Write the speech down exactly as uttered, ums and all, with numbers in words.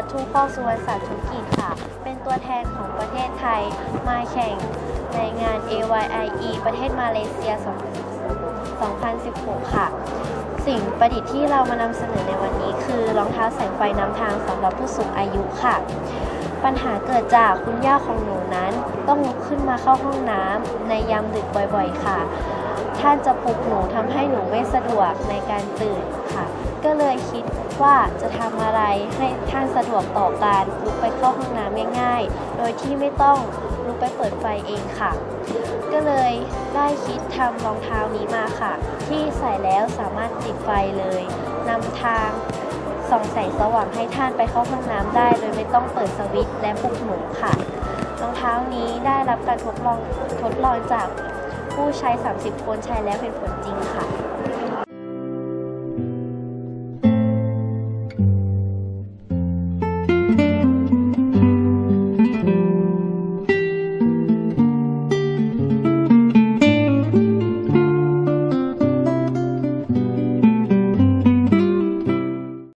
ทูปองสุวรรณศักดิ์ธุรกิจค่ะเป็นตัวแทนของประเทศไทยมาแข่งในงาน เอ วาย ไอ อี ประเทศมาเลเซีย สองพันสิบหก ค่ะสิ่งประดิษฐ์ที่เรามานำเสนอในวันนี้คือรองเท้าแสงไฟนำทางสำหรับผู้สูงอายุค่ะปัญหาเกิดจากคุณย่าของหนูนั้นต้องลุกขึ้นมาเข้าห้องน้ำในยามดึกบ่อยๆค่ะท่านจะปลุกหนูทำให้หนูไม่สะดวกในการตื่นค่ะก็เลยคิดว่าจะทำอะไรให้ท่านสะดวกต่อการลุกไปเข้าห้องน้ำง่ายๆโดยที่ไม่ต้องลุกไปเปิดไฟเองค่ะก็เลยได้คิดทำรองเท้านี้มาค่ะที่ใส่แล้วสามารถติดไฟเลยนำทางส่องแสงสว่างให้ท่านไปเข้าห้องน้ำได้โดยไม่ต้องเปิดสวิตช์และปลุกหนูค่ะรองเท้านี้ได้รับการทดลองทดลองจากผู้ใช้สามสิบคนใช้แล้วเป็นผลจริงค่ะ